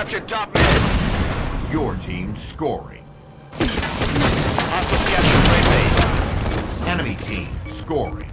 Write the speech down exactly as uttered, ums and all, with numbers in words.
captured top mid. Your team scoring. Hostiles captured Great Base. Enemy team scoring.